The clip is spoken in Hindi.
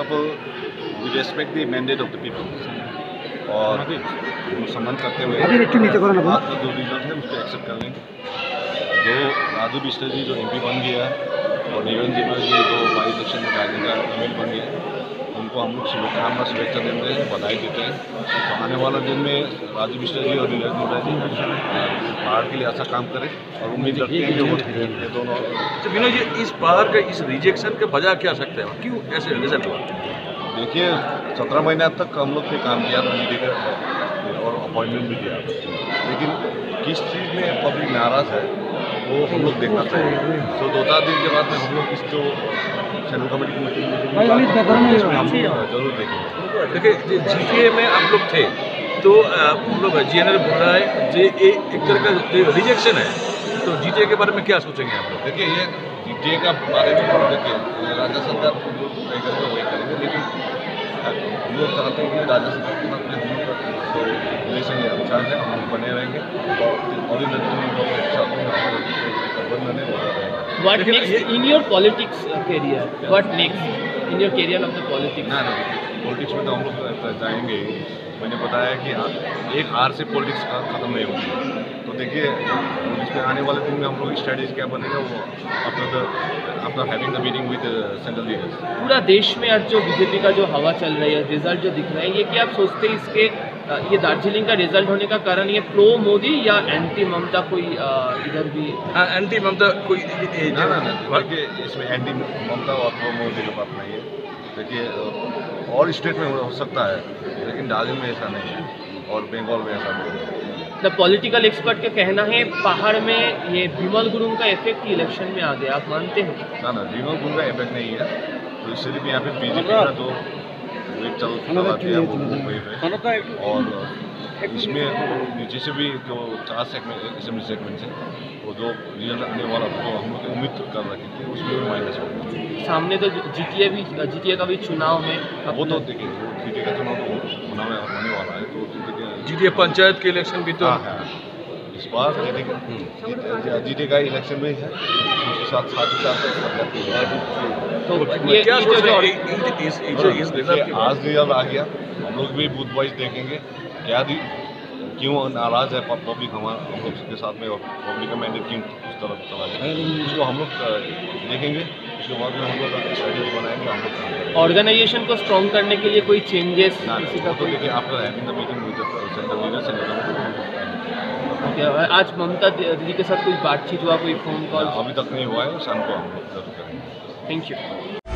People, we respect the mandate of the people और सम्मान करते हुए बात का जो रिजल्ट है उसको एक्सेप्ट कर लेंगे। जो राजू बिष्ट जी जो MP बन गया और निरंजन जी जो बाई इलेक्शन में राजन का ML बन गया, उनको हम लोग शुभेच्छा देते हैं, बधाई देते हैं। तो आने वाला दिन में राजू बिष्ट जी और निरंजन जी पहाड़ के लिए अच्छा काम करें और उम्मीद रखते हैं कि वो दोनों। तो विनोद जी, इस पहाड़ के इस रिजेक्शन के वजह क्या सकते हैं, क्यों ऐसे रिजल्ट हुआ? देखिए 17 महीने तक हम लोग ने काम किया था और अपॉइंटमेंट भी दिया, लेकिन किस चीज़ में पब्लिक नाराज़ है वो हम लोग देखना चाहिए। तो 2-4 दिन के बाद में हम लोग इस जो सेंट्रल कमेटी की मीटिंग इसमें हम लोग जरूर देखेंगे। देखिए GTA में आप लोग थे तो हम लोग GNL बोल रहा है जे एक तरह का रिजेक्शन है, तो GTA के बारे में क्या सोचेंगे आप लोग? देखिए ये GTA का बारे में देखिए राज्य सरकार हम लोग तय करके वही करेंगे, लेकिन हम लोग चाहते हैं कि राज्य सरकार के साथ में हम लोग का जो रिलेशन है अच्छा है, हम लोग बने रहेंगे और इन What next in your politics career? What next in your career of the politics? ना पॉलिटिक्स में तो हम लोग जाएंगे। मैंने बताया कि एक हार से पॉलिटिक्स खत्म नहीं होती। तो देखिए पॉलिटिक्स में आने वाले दिन में हम लोग स्ट्रेटेजी क्या बनेगा वो after having the meeting with central leaders. पूरा देश में आज जो बीजेपी का जो हवा चल रही है, रिजल्ट जो दिख रहे हैं, ये क्या आप सोचते हैं इसके ये दार्जिलिंग का रिजल्ट होने का कारण ये प्रो मोदी या एंटी ममता कोई इधर भी? एंटी ममता कोई ना देखिए इसमें एंटी ममता और प्रो मोदी की बात नहीं है। देखिए और स्टेट में हो सकता है, लेकिन दार्जिलिंग में ऐसा नहीं है और बंगाल में ऐसा नहीं है। द पॉलिटिकल एक्सपर्ट का कहना है पहाड़ में ये विमल गुरुंग का इफेक्ट इलेक्शन में आ गया, आप मानते हैं? ना विमल गुरुंग का इफेक्ट नहीं है, तो सिर्फ यहाँ पे बीजेपी का जो वेट चलाती है वो है और इसमें नीचे से भी जो 4 सेगमेंट है वो जो रिजल्ट आने वाला तो हम लोग उम्मीद कर रहे थे उसमें भी माइनस होगा। सामने तो GTA का भी चुनाव है, वो तो देखिए वो GTA का चुनाव तो होने वाला है, तो GTA पंचायत के इलेक्शन भी तो इस बार GTA का इलेक्शन में है, उसके साथ तो ये क्या सोच रहे हैं? आज रिजल्ट आ गया, हम लोग भी बूथ वाइज देखेंगे क्या क्यों नाराज़ है पब्लिक हम लोग के साथ में और पब्लिक का मैंडेट क्यों उस तरफ चला गया, इसको हम लोग देखेंगे। उसके बाद में हम लोग स्ट्रेटेजी बनाएंगे, हम लोग ऑर्गेनाइजेशन को स्ट्रॉन्ग करने के लिए कोई चेंजेस किसी का तो देखिए after having the meeting with central leaders आज ममता दीदी के साथ कोई बातचीत हुआ, कोई फोन कॉल? अभी तक नहीं हुआ है, शाम को हम लोग जरूर करेंगे। Thank you.